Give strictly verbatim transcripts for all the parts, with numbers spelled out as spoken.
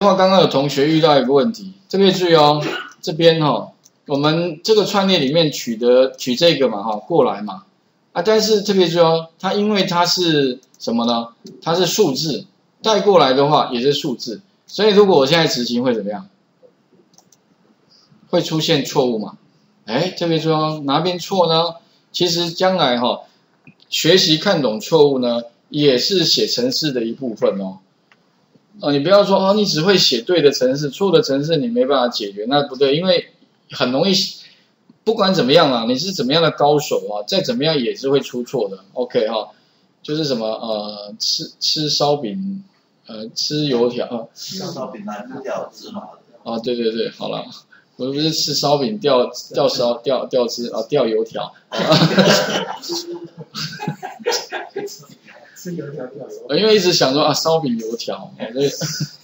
话刚刚有同学遇到一个问题，这边注意哦，这边哈、哦，我们这个串列里面取得取这个嘛哈、哦、过来嘛啊，但是特别注意哦，它因为它是什么呢？它是数字，带过来的话也是数字，所以如果我现在执行会怎么样？会出现错误嘛？哎，特别注意哦，哪边错呢？其实将来哈、哦，学习看懂错误呢，也是写程式的一部分哦。哦，你不要说哦，你只会写对的程式，错的程式你没办法解决，那不对，因为很容易，不管怎么样啊，你是怎么样的高手啊，再怎么样也是会出错的。OK 哈、哦，就是什么呃，吃吃烧饼，呃，吃油条啊， 吃烧饼难不掉芝麻的。 啊，对对对，好了，我不是吃烧饼掉掉烧掉掉芝啊掉油条。 吃油条掉油条，因为一直想说啊烧饼油条，所以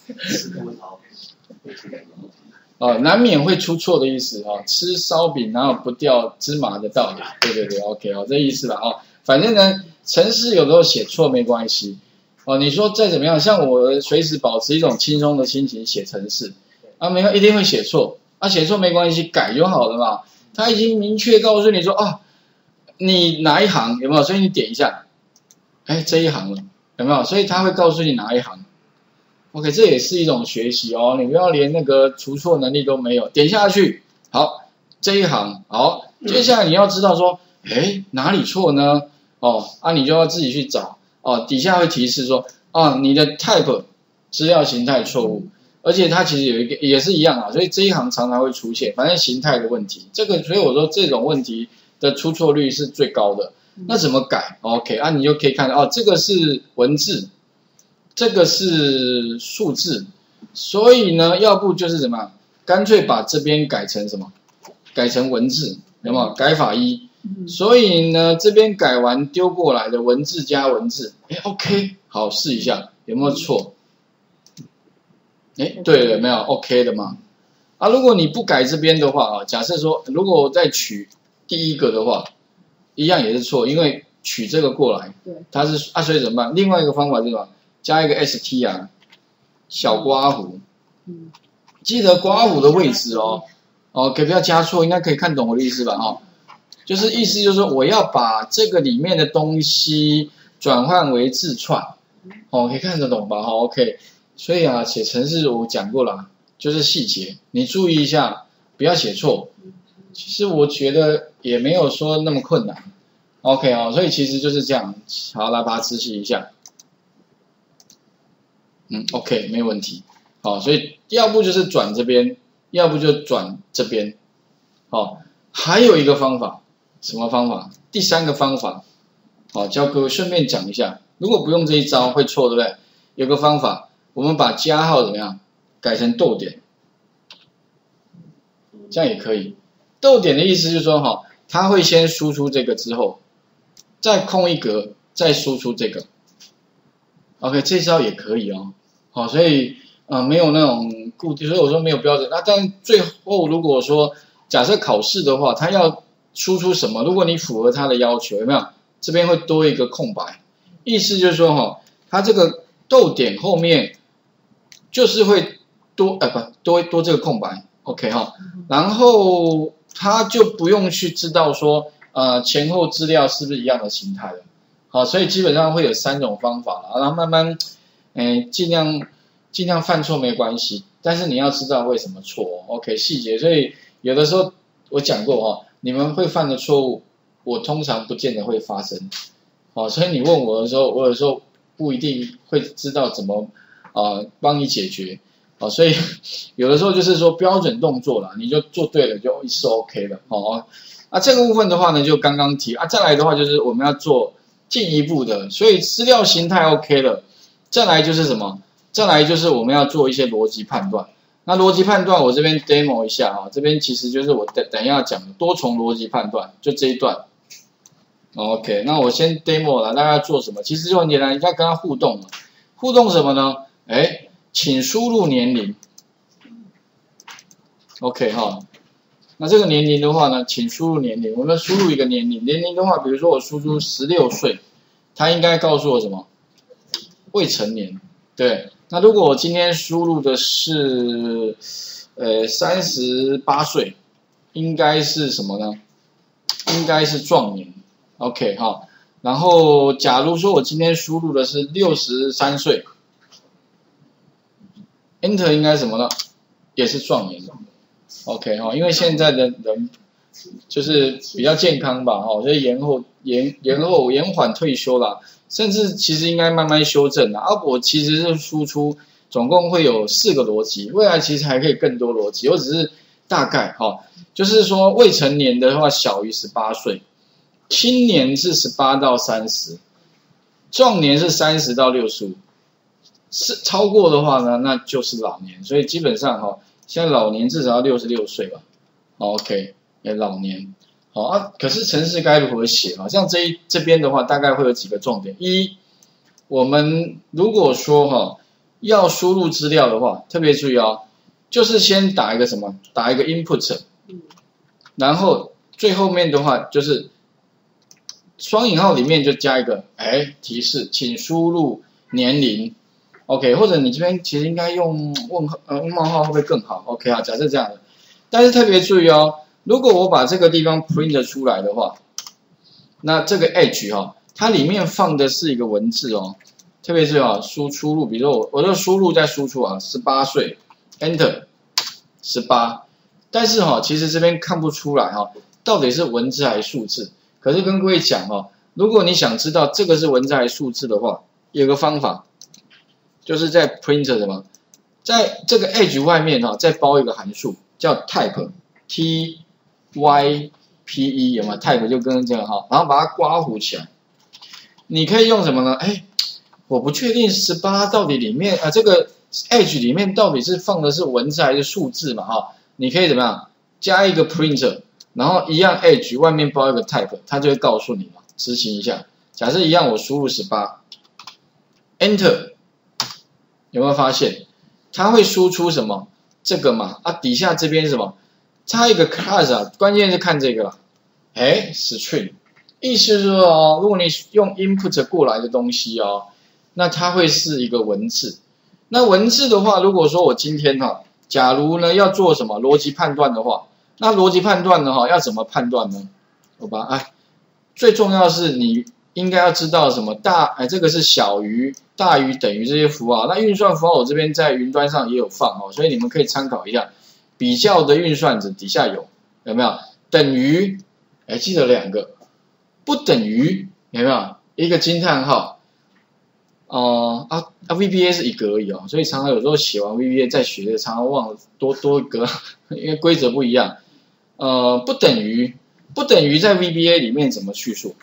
啊难免会出错的意思啊，吃烧饼哪有不掉芝麻的道理？对对对 ，OK 哦，这意思了啊。反正呢，程式有时候写错没关系哦。你说再怎么样，像我随时保持一种轻松的心情写程式啊，没有一定会写错啊，写错没关系，改就好了嘛。他已经明确告诉你说啊，你哪一行有没有？所以你点一下。哎，这一行了，有没有？所以他会告诉你哪一行。OK， 这也是一种学习哦，你不要连那个除错能力都没有，点下去，好，这一行，好，接下来你要知道说，哎，哪里错呢？哦，啊，你就要自己去找，哦，底下会提示说，啊，你的 type 资料形态错误，而且它其实有一个也是一样啊，所以这一行常常会出现，反正形态的问题，这个，所以我说这种问题的出错率是最高的。那怎么改 ？OK， 啊，你就可以看到哦，这个是文字，这个是数字，所以呢，要不就是什么，干脆把这边改成什么，改成文字，有没有？改法一，所以呢，这边改完丢过来的文字加文字，哎 ，OK， 好，试一下有没有错？哎，对了，没有 OK 的嘛？啊，如果你不改这边的话啊，假设说，如果我再取第一个的话。一样也是错，因为取这个过来，它是啊，所以怎么办？另外一个方法是什么？加一个 st 啊，小刮弧，记得刮弧的位置哦，哦，可不要加错，应该可以看懂我的意思吧？哦，就是意思就是说，我要把这个里面的东西转换为字串，哦，可以看得懂吧？好 ，OK， 所以啊，写程式我讲过了，就是细节，你注意一下，不要写错。其实我觉得也没有说那么困难 ，OK 哦，所以其实就是这样，好，来把它执行一下，嗯 ，OK， 没问题，好，所以要不就是转这边，要不就转这边，好，还有一个方法，什么方法？第三个方法，好，教各位顺便讲一下，如果不用这一招会错，对不对？有个方法，我们把加号怎么样改成逗点，这样也可以。逗点的意思就是说，哈，它会先输出这个之后，再空一格，再输出这个。OK， 这招也可以哦。好，所以呃没有那种固定，所以我说没有标准。那但最后如果说假设考试的话，它要输出什么？如果你符合它的要求，有没有？这边会多一个空白，意思就是说，哈，它这个逗点后面就是会多，呃不多多这个空白。OK 哈，然后。他就不用去知道说，呃，前后资料是不是一样的形态了，好，所以基本上会有三种方法了，然后慢慢，哎，尽量尽量犯错没关系，但是你要知道为什么错 ，OK， 细节，所以有的时候我讲过哦，你们会犯的错误，我通常不见得会发生，好，所以你问我的时候，我有时候不一定会知道怎么啊、呃、帮你解决。哦，所以有的时候就是说标准动作啦，你就做对了就是 OK 了，哦，啊这个部分的话呢就刚刚提啊，再来的话就是我们要做进一步的，所以资料形态 OK 了，再来就是什么？再来就是我们要做一些逻辑判断。那逻辑判断我这边 demo 一下啊，这边其实就是我等等一下讲的多重逻辑判断，就这一段。OK， 那我先 demo 了，大家做什么？其实就很简单，你要跟他互动，互动什么呢？哎。请输入年龄 ，OK 哈，那这个年龄的话呢，请输入年龄，我们输入一个年龄，年龄的话，比如说我输出十六岁，它应该告诉我什么？未成年，对， 那如果我今天输入的是呃三十八岁，应该是什么呢？应该是壮年 ，OK 哈。然后假如说我今天输入的是六十三岁 ，Enter 应该什么呢？也是壮年 ，OK 哈。因为现在的人就是比较健康吧，哈，所以延后延延后延缓退休啦，甚至其实应该慢慢修正啦。啊，我其实是输出总共会有四个逻辑，未来其实还可以更多逻辑，我只是大概哈，就是说未成年的话小于十八岁，青年是十八到三十，壮年是三十到六十五，是超过的话呢，那就是老年，所以基本上哈，现在老年至少要六十六岁吧 ，OK。哎，老年，好啊，可是程式该如何写啊？像这一这边的话，大概会有几个重点。一，我们如果说哈要输入资料的话，特别注意哦，就是先打一个什么，打一个 input， 然后最后面的话就是双引号里面就加一个哎提示，请输入年龄 ，OK， 或者你这边其实应该用问号呃冒号会不会更好 ？OK 啊，假设这样的，但是特别注意哦。如果我把这个地方 print 出来的话，那这个 edge 哈、哦，它里面放的是一个文字哦，特别是啊输出入，比如说我我就输入再输出啊，十八岁 ，enter 十八，但是哈、哦，其实这边看不出来哈、哦，到底是文字还是数字。可是跟各位讲哈、哦，如果你想知道这个是文字还是数字的话，有个方法，就是在 print 什么，在这个 edge 外面哈、哦，再包一个函数叫 type，t Y P E 有吗 ？type 就跟这个哈，然后把它刮弧起来。你可以用什么呢？哎，我不确定十八到底里面啊这个 edge 里面到底是放的是文字还是数字嘛哈？你可以怎么样？加一个 printer， 然后一样 edge 外面包一个 type， 它就会告诉你嘛。执行一下，假设一样我输入十八 ，enter， 有没有发现它会输出什么？这个嘛啊底下这边是什么？差一个 class 啊，关键是看这个啦，哎 ，string， 意思是说哦，如果你用 input 过来的东西哦，那它会是一个文字。那文字的话，如果说我今天哈、哦，假如呢要做什么逻辑判断的话，那逻辑判断呢哈、哦，要怎么判断呢？好吧，哎，最重要是你应该要知道什么大，哎，这个是小于、大于、等于这些符号。那运算符号我这边在云端上也有放哦，所以你们可以参考一下。比较的运算子底下有有没有等于？哎，记得两个，不等于有没有？一个惊叹号，哦、呃、啊啊 V B A 是一格而已哦，所以常常有时候写完 V B A 再学的，常常忘了多多一格，因为规则不一样。呃，不等于不等于在 V B A 里面怎么叙述？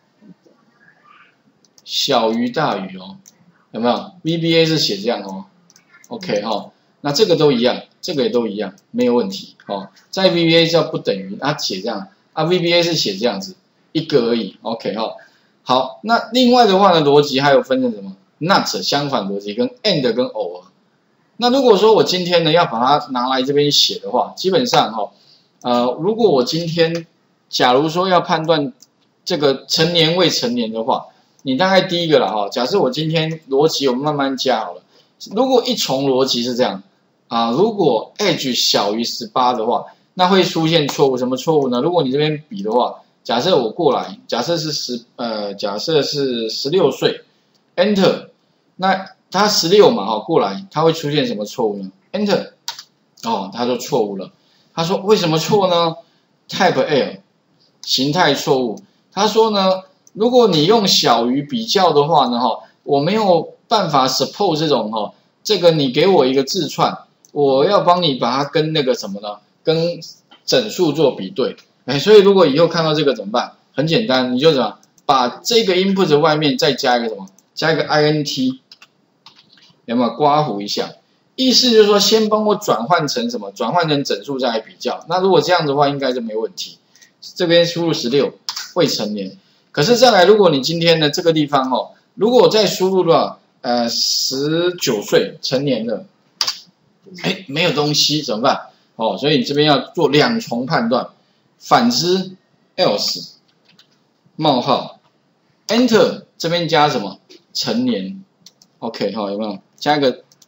小于大于哦，有没有 ？V B A 是写这样哦 ，OK 哈、哦，那这个都一样。这个也都一样，没有问题哦。在 V B A 叫不等于，啊写这样，啊 V B A 是写这样子，一个而已 ，OK 哈、哦。好，那另外的话呢，逻辑还有分成什么 ？not 相反逻辑跟 and 跟 or。那如果说我今天呢要把它拿来这边写的话，基本上哈、哦，呃，如果我今天假如说要判断这个成年未成年的话，你大概第一个了哈、哦。假设我今天逻辑我慢慢加好了，如果一重逻辑是这样。啊，如果 edge 小于十八的话，那会出现错误。什么错误呢？如果你这边比的话，假设我过来，假设是十呃，假设是十六岁 ，enter， 那它十六嘛，哈，过来，它会出现什么错误呢 ？enter， 哦，它就错误了。他说为什么错呢 ？type error， 形态错误。他说呢，如果你用小于比较的话呢，哈，我没有办法 support 这种哈，这个你给我一个字串。我要帮你把它跟那个什么呢？跟整数做比对，哎，所以如果以后看到这个怎么办？很简单，你就怎么把这个 input 外面再加一个什么？加一个 int， 有没有刮弧一下？意思就是说，先帮我转换成什么？转换成整数再来比较。那如果这样的话，应该就没问题。这边输入十六，未成年。可是再来，如果你今天呢这个地方哦，如果我再输入了呃十九岁，成年了。哎，没有东西怎么办？哦，所以你这边要做两重判断。反之 ，else 冒号 enter 这边加什么？成年 ，OK 哈、哦，有没有？加一个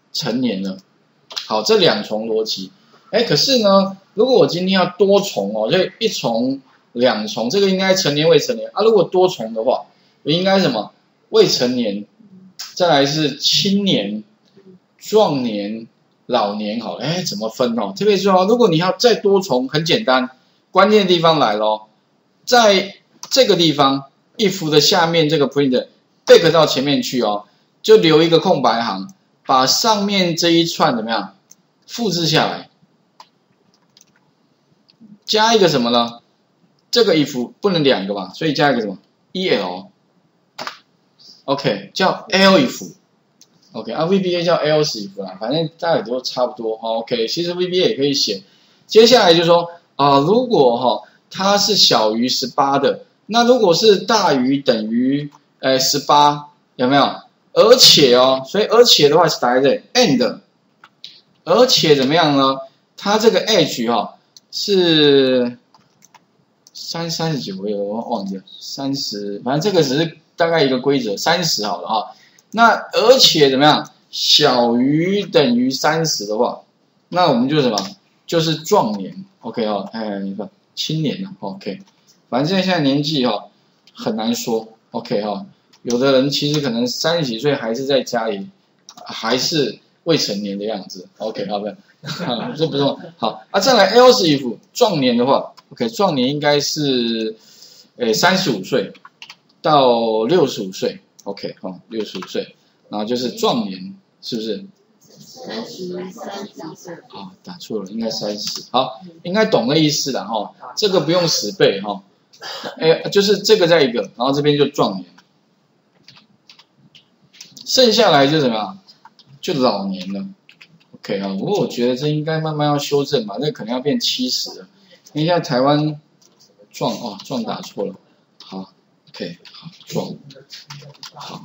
成年了。好，这两重逻辑，哎，可是呢，如果我今天要多重哦，就一重、两重，这个应该成年、未成年啊。如果多重的话，我应该什么？未成年，再来是青年、壮年、老年，好了，哎，怎么分哦？特别重要，如果你要再多重，很简单，关键的地方来咯，在这个地方 if 的下面这个 print back 到前面去哦，就留一个空白行，把上面这一串怎么样复制下来，加一个什么呢？这个 if 不能两个吧，所以加一个什么 el。OK， 叫 elif。OK， 啊 V B A 叫 else if 啦，反正大家都差不多。OK， 其实 V B A 也可以写。接下来就说啊、呃，如果哈、哦、它是小于十八的，那如果是大于等于呃十八，有没有？而且哦，所以而且的话是打在这里 and， 而且怎么样呢？它这个 h 哈、哦、是三三十几回，我忘记了三十，反正这个只是大概一个规则，三十好了哈。那而且怎么样？小于等于三十的话，那我们就什么？就是壮年 ，OK 哈、哦，哎，你看青年了 ，OK， 反正现在年纪哈、哦、很难说 ，OK 哈、哦，有的人其实可能三十几岁还是在家里，还是未成年的样子 ，OK 好不好？这不重要。好啊，再来 else if 壮年的话 ，OK， 壮年应该是诶三十五岁到六十五岁 ，OK 哈、哦，六十五岁，然后就是壮年，是不是？ 三十三十岁。 啊，打错了，应该三十。好，应该懂的意思了哈。这个不用死背哈。哎，就是这个再一个，然后这边就壮年，剩下来就怎么样？就老年了。OK 啊，不过我觉得这应该慢慢要修正嘛，那可能要变七十了。因为现在台湾壮哦，壮打错了。好 ，OK， 好壮，好。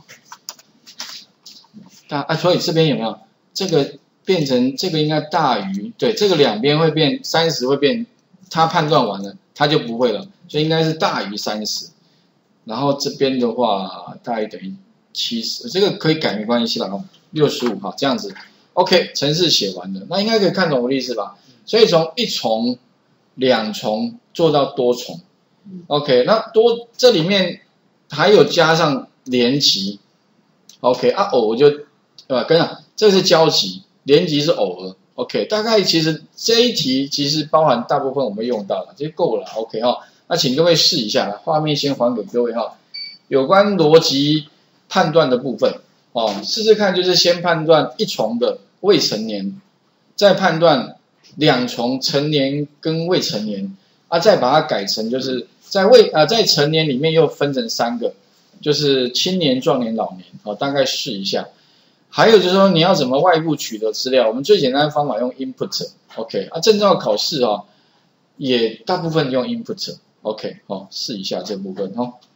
大啊，所以这边有没有？这个变成这个应该大于，对，这个两边会变三十会变，他判断完了，他就不会了，所以应该是大于三十。然后这边的话大于等于七十，这个可以改没关系了哦，六十五哈，这样子。OK， 程式写完了，那应该可以看懂我的意思吧？所以从一重、两重做到多重。OK， 那多这里面还有加上连级。OK， 啊偶就对吧？跟上。这是交集，连级是偶尔 ，OK， 大概其实这一题其实包含大部分我们用到了，这够了 ，OK 哈、哦。那请各位试一下，画面先还给各位哈、哦。有关逻辑判断的部分哦，试试看，就是先判断一重的未成年，再判断两重成年跟未成年，啊，再把它改成就是在未啊在成年里面又分成三个，就是青年、壮年、老年，哦，大概试一下。还有就是说你要怎么外部取得资料，我们最简单的方法用 input，OK， 啊，证照考试哦，也大部分用 input，OK， 哦，试一下这部分哦。